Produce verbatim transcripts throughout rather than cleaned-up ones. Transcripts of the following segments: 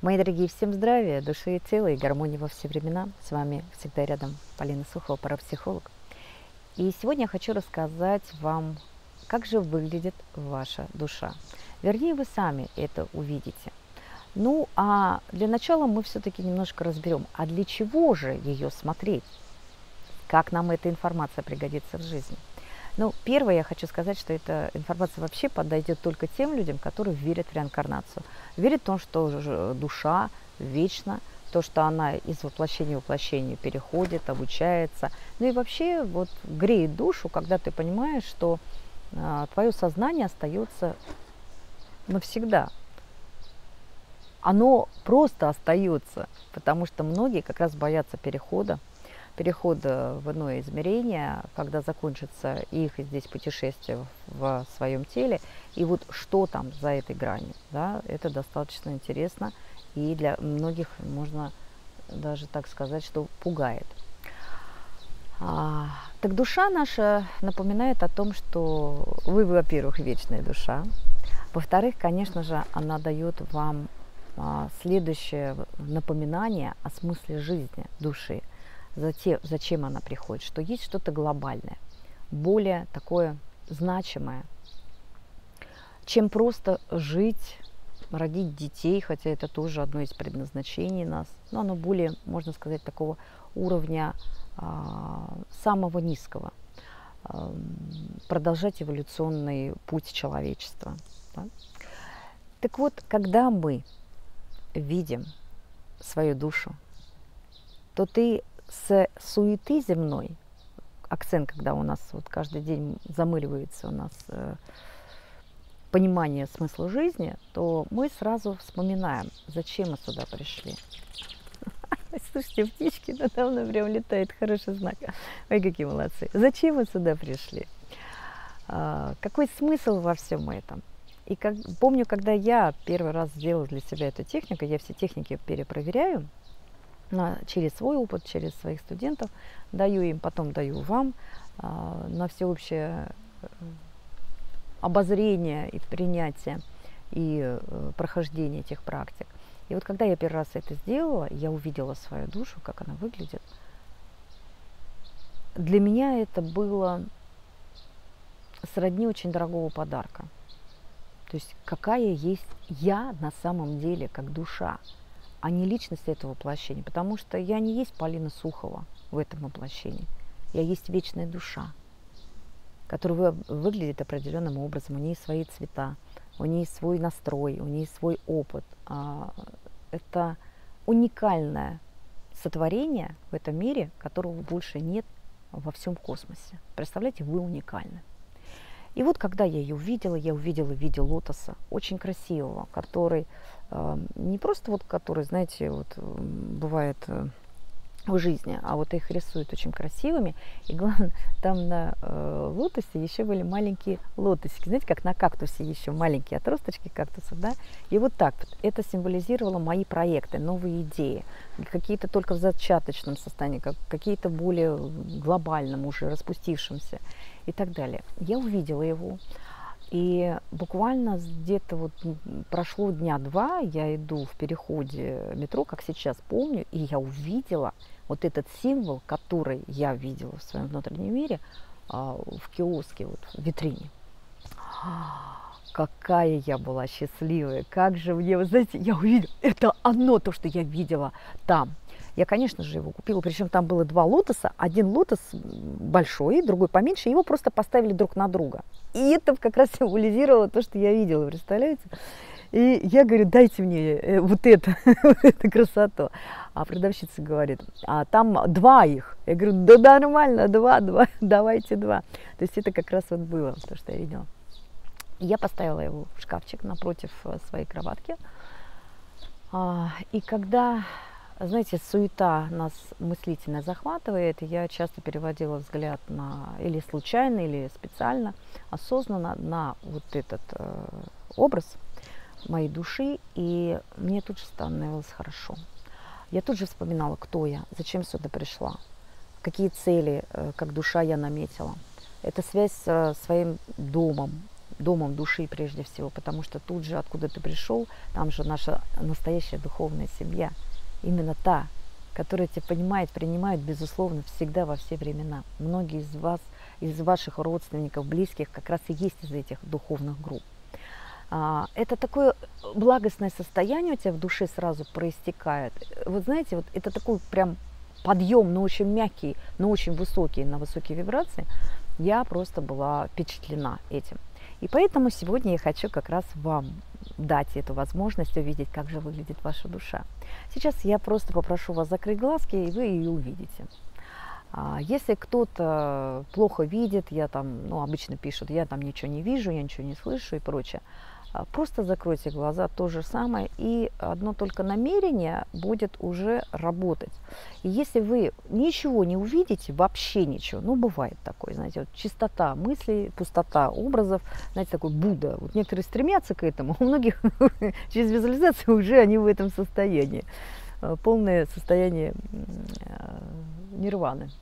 Мои дорогие, всем здравия, души и тела и гармонии во все времена. С вами всегда рядом Полина Сухова, парапсихолог. И сегодня я хочу рассказать вам, как же выглядит ваша душа. Вернее, вы сами это увидите. Ну, а для начала мы все-таки немножко разберем, а для чего же ее смотреть? Как нам эта информация пригодится в жизни? Ну, первое, я хочу сказать, что эта информация вообще подойдет только тем людям, которые верят в реинкарнацию. Верят в том, что душа вечна, то, что она из воплощения в воплощение переходит, обучается. Ну и вообще вот греет душу, когда ты понимаешь, что а, твое сознание остается навсегда. Оно просто остается, потому что многие как раз боятся перехода, перехода в иное измерение, когда закончится их здесь путешествие в своем теле. И вот что там за этой гранью, да, это достаточно интересно. И для многих можно даже так сказать, что пугает. А, так душа наша напоминает о том, что вы, во-первых, вечная душа. Во-вторых, конечно же, она дает вам а, следующее напоминание о смысле жизни души. Затем, зачем она приходит, что есть что-то глобальное, более такое значимое, чем просто жить, родить детей, хотя это тоже одно из предназначений нас, но оно более, можно сказать, такого уровня а, самого низкого, а, продолжать эволюционный путь человечества. Да? Так вот, когда мы видим свою душу, то ты с суеты земной, акцент, когда у нас вот каждый день замыливается у нас э, понимание смысла жизни, то мы сразу вспоминаем, зачем мы сюда пришли. Слушайте, птички надо мной прям летают, хороший знак. Ой, какие молодцы. Зачем мы сюда пришли? А, какой смысл во всем этом? И как, помню, когда я первый раз сделала для себя эту технику, я все техники перепроверяю, через свой опыт, через своих студентов, даю им, потом даю вам а, на всеобщее обозрение и принятие и а, прохождение этих практик. И вот когда я первый раз это сделала, я увидела свою душу, как она выглядит. Для меня это было сродни очень дорогого подарка. То есть какая есть я на самом деле, как душа, а не личность этого воплощения. Потому что я не есть Полина Сухова в этом воплощении. Я есть вечная душа, которая выглядит определенным образом. У нее есть свои цвета, у нее есть свой настрой, у нее есть свой опыт. Это уникальное сотворение в этом мире, которого больше нет во всем космосе. Представляете, вы уникальны. И вот когда я ее увидела, я увидела в виде лотоса, очень красивого, который э, не просто вот, который, знаете, вот бывает э, в жизни, а вот их рисуют очень красивыми. И главное, там на э, лотосе еще были маленькие лотосики, знаете, как на кактусе еще маленькие отросточки кактусов, да. И вот так вот это символизировало мои проекты, новые идеи, какие-то только в зачаточном состоянии, как, какие-то более глобальном, уже распустившимся и так далее. Я увидела его, и буквально где-то вот прошло дня два, я иду в переходе метро, как сейчас помню, и я увидела вот этот символ, который я видела в своем внутреннем мире, в киоске, вот в витрине. Какая я была счастливая, как же мне, вы знаете, я увидела, это оно, то, что я видела там. Я, конечно же, его купила, причем там было два лотоса, один лотос большой, другой поменьше, его просто поставили друг на друга. И это как раз символизировало то, что я видела, представляете? И я говорю, дайте мне вот это, эту красоту. А продавщица говорит, а там два их. Я говорю, да нормально, два, два, давайте два. То есть это как раз вот было, то, что я видела. Я поставила его в шкафчик напротив своей кроватки. И когда, знаете, суета нас мыслительно захватывает, я часто переводила взгляд на, или случайно, или специально, осознанно на вот этот э, образ моей души, и мне тут же становилось хорошо. Я тут же вспоминала, кто я, зачем сюда пришла, какие цели, э, как душа я наметила. Это связь с своим домом, домом души прежде всего, потому что тут же, откуда ты пришел, там же наша настоящая духовная семья. Именно та, которая тебя понимает, принимает, безусловно, всегда во все времена. Многие из вас, из ваших родственников, близких, как раз и есть из этих духовных групп. Это такое благостное состояние у тебя в душе сразу проистекает. Вот знаете, вот это такой прям подъем, но очень мягкий, но очень высокий, на высокие вибрации. Я просто была впечатлена этим. И поэтому сегодня я хочу как раз вам дать эту возможность увидеть, как же выглядит ваша душа. Сейчас я просто попрошу вас закрыть глазки, и вы ее увидите. Если кто-то плохо видит, я там, ну, обычно пишут, я там ничего не вижу, я ничего не слышу и прочее. Просто закройте глаза, то же самое, и одно только намерение будет уже работать. И если вы ничего не увидите, вообще ничего, ну, бывает такое, знаете, вот чистота мыслей, пустота образов, знаете, такой Будда. Вот некоторые стремятся к этому, у многих через визуализацию уже они в этом состоянии. Полное состояние нирваны.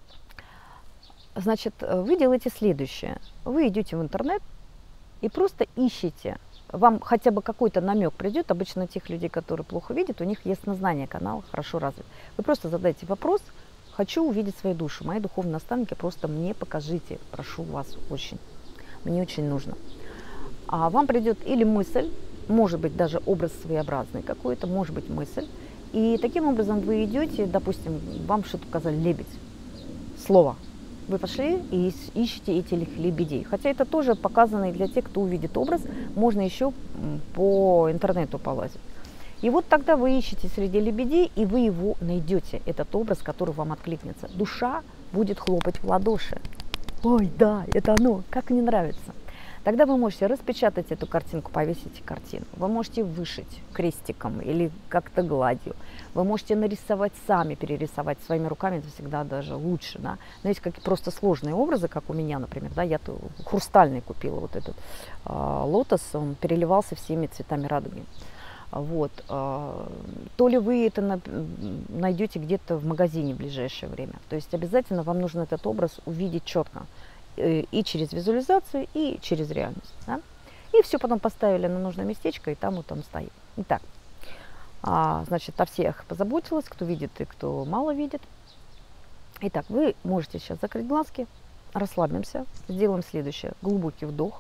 Значит, вы делаете следующее. Вы идете в интернет, и просто ищите, вам хотя бы какой-то намек придет. Обычно у тех людей, которые плохо видят, у них яснознание канала хорошо развит. Вы просто задайте вопрос: хочу увидеть свою душу. Мои духовные наставники, просто мне покажите, прошу вас очень. Мне очень нужно. А вам придет или мысль, может быть даже образ своеобразный какой-то, может быть мысль. И таким образом вы идете, допустим, вам что-то показали лебедь, слово. Вы пошли и ищете этих лебедей. Хотя это тоже показано и для тех, кто увидит образ. Можно еще по интернету полазить. И вот тогда вы ищете среди лебедей, и вы его найдете, этот образ, который вам откликнется. Душа будет хлопать в ладоши. Ой, да, это оно, как мне нравится. Тогда вы можете распечатать эту картинку, повесить картину. Вы можете вышить крестиком или как-то гладью. Вы можете нарисовать сами, перерисовать своими руками, это всегда даже лучше. Да? Но есть какие просто сложные образы, как у меня, например. Да? Я хрустальный купила вот этот э, лотос, он переливался всеми цветами радуги. Вот. Э, то ли вы это на, найдете где-то в магазине в ближайшее время. То есть обязательно вам нужно этот образ увидеть четко. И через визуализацию, и через реальность. Да? И все потом поставили на нужное местечко, и там вот он стоит. Итак, а, значит, о всех позаботилась, кто видит и кто мало видит. Итак, вы можете сейчас закрыть глазки, расслабимся, сделаем следующее. Глубокий вдох.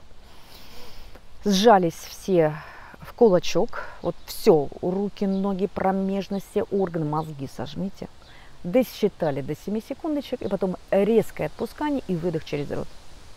Сжались все в кулачок. Вот все, руки, ноги, промежность, все органы, мозги сожмите. Досчитали до семи секундочек, и потом резкое отпускание и выдох через рот.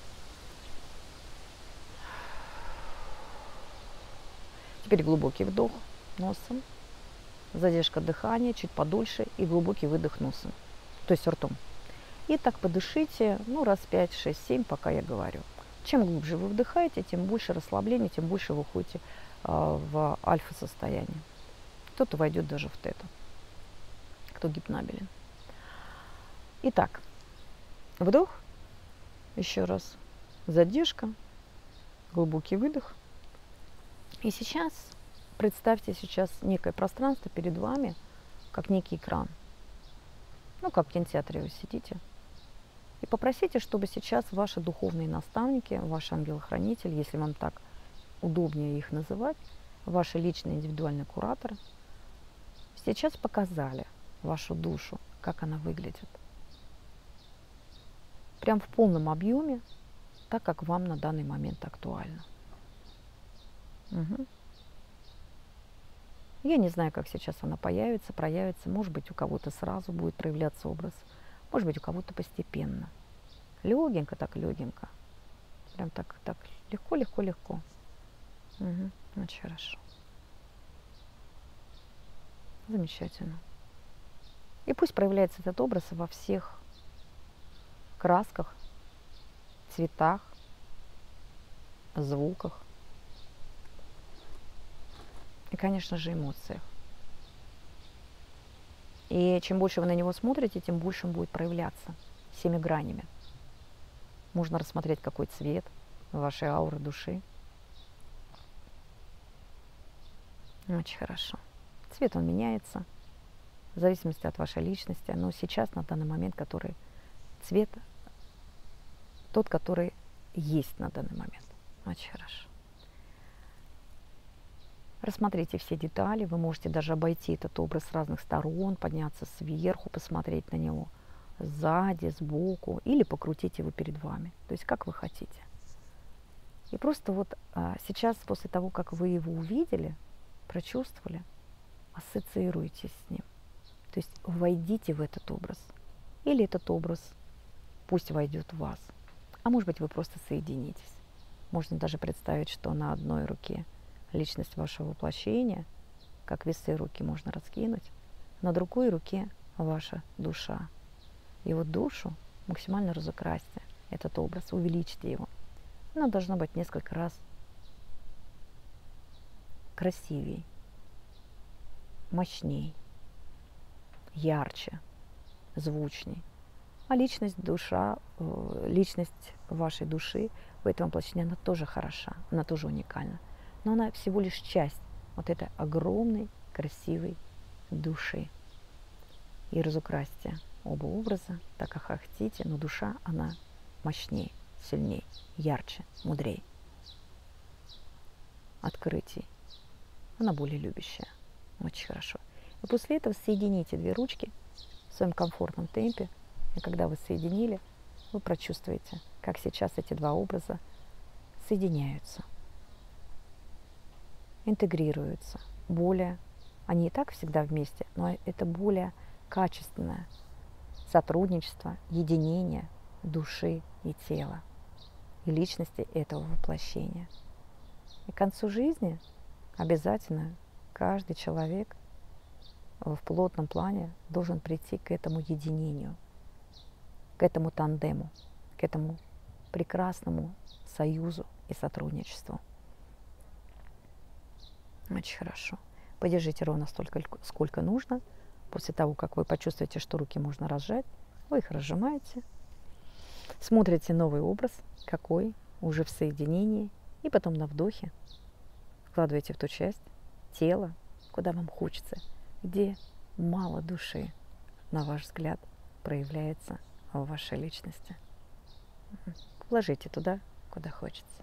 Теперь глубокий вдох носом, задержка дыхания, чуть подольше, и глубокий выдох носом, то есть ртом. И так подышите, ну, раз пять, шесть, семь, пока я говорю. Чем глубже вы вдыхаете, тем больше расслабления, тем больше вы уходите э, в альфа-состояние. Кто-то войдет даже в тета, кто гипнабелен. Итак, вдох, еще раз, задержка, глубокий выдох. И сейчас представьте сейчас некое пространство перед вами, как некий экран. Ну, как в кинотеатре вы сидите. И попросите, чтобы сейчас ваши духовные наставники, ваши ангелы-хранители, если вам так удобнее их называть, ваши личные индивидуальные кураторы, сейчас показали вашу душу, как она выглядит. Прям в полном объеме, так как вам на данный момент актуально. Угу. Я не знаю, как сейчас она появится, проявится. Может быть, у кого-то сразу будет проявляться образ. Может быть, у кого-то постепенно. Легенько, так легенько. Прям так, так легко, легко, легко. Угу. Очень хорошо. Замечательно. И пусть проявляется этот образ во всех красках, цветах, звуках и, конечно же, эмоциях. И чем больше вы на него смотрите, тем больше он будет проявляться всеми гранями. Можно рассмотреть, какой цвет вашей ауры души. Очень хорошо. Цвет он меняется в зависимости от вашей личности, но сейчас, на данный момент, который цвет тот, который есть на данный момент. Очень хорошо. Рассмотрите все детали. Вы можете даже обойти этот образ с разных сторон, подняться сверху, посмотреть на него сзади, сбоку, или покрутить его перед вами. То есть как вы хотите. И просто вот а, сейчас, после того, как вы его увидели, прочувствовали, ассоциируйтесь с ним. То есть войдите в этот образ. Или этот образ пусть войдет в вас. А может быть, вы просто соединитесь. Можно даже представить, что на одной руке личность вашего воплощения, как весы руки можно раскинуть, на другой руке ваша душа. И вот душу максимально разукрасьте, этот образ, увеличьте его. Оно должно быть несколько раз красивей, мощней, ярче, звучней. А личность, душа, личность вашей души в этом воплощении, она тоже хороша, она тоже уникальна. Но она всего лишь часть вот этой огромной, красивой души. И разукрасьте оба образа, так как хотите, но душа, она мощнее, сильнее, ярче, мудрее. Открытий. Она более любящая. Очень хорошо. И после этого соедините две ручки в своем комфортном темпе. И когда вы соединили, вы прочувствуете, как сейчас эти два образа соединяются, интегрируются. Более, они и так всегда вместе, но это более качественное сотрудничество, единение души и тела, и личности этого воплощения. И к концу жизни обязательно каждый человек в плотном плане должен прийти к этому единению, к этому тандему, к этому прекрасному союзу и сотрудничеству. Очень хорошо. Подержите ровно столько, сколько нужно. После того, как вы почувствуете, что руки можно разжать, вы их разжимаете. Смотрите новый образ, какой, уже в соединении. И потом на вдохе вкладываете в ту часть тела, куда вам хочется, где мало души, на ваш взгляд, проявляется в вашей личности. Вложите туда, куда хочется.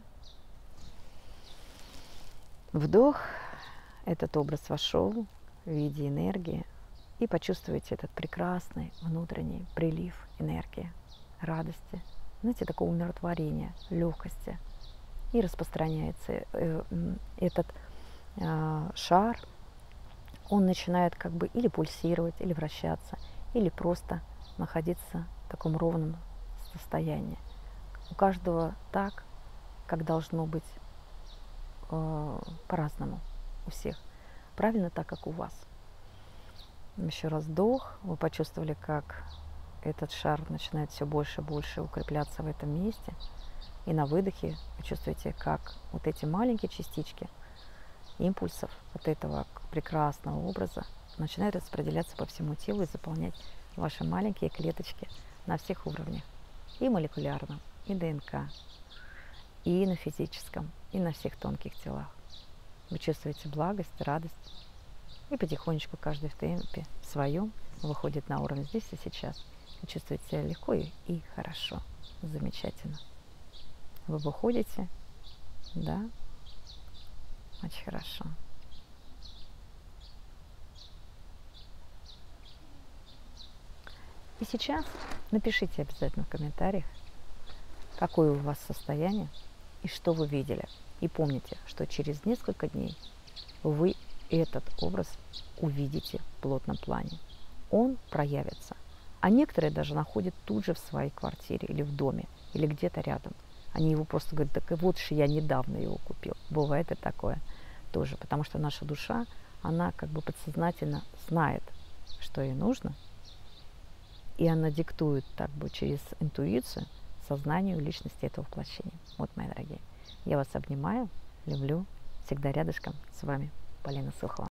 Вдох. Этот образ вошел в виде энергии. И почувствуйте этот прекрасный внутренний прилив энергии, радости, знаете, такого умиротворения, легкости. И распространяется этот шар. Он начинает как бы или пульсировать, или вращаться, или просто находиться в таком ровном состоянии. У каждого так, как должно быть, э, по-разному у всех. Правильно так, как у вас. Еще раз вдох. Вы почувствовали, как этот шар начинает все больше и больше укрепляться в этом месте. И на выдохе вы чувствуете, как вот эти маленькие частички импульсов от этого прекрасного образа начинают распределяться по всему телу и заполнять ваши маленькие клеточки на всех уровнях. И молекулярном, и ДНК, и на физическом, и на всех тонких телах. Вы чувствуете благость, радость. И потихонечку каждый в темпе своем выходит на уровень здесь и сейчас. Вы чувствуете себя легко и, и хорошо. Замечательно. Вы выходите, да, очень хорошо. И сейчас напишите обязательно в комментариях, какое у вас состояние и что вы видели. И помните, что через несколько дней вы этот образ увидите в плотном плане. Он проявится. А некоторые даже находят тут же в своей квартире или в доме, или где-то рядом. Они его просто говорят, так вот же я недавно его купил. Бывает и такое тоже, потому что наша душа, она как бы подсознательно знает, что ей нужно, и она диктует так бы через интуицию сознанию личности этого воплощения. Вот, мои дорогие, я вас обнимаю, люблю, всегда рядышком с вами. Полина Сухова.